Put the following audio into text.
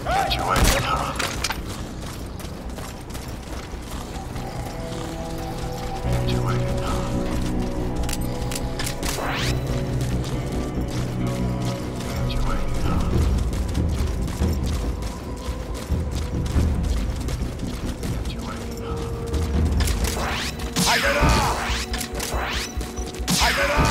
Get you waiting, huh? Get you waiting, huh? Get you waiting, huh? Get you waiting, huh? I get up! I get up!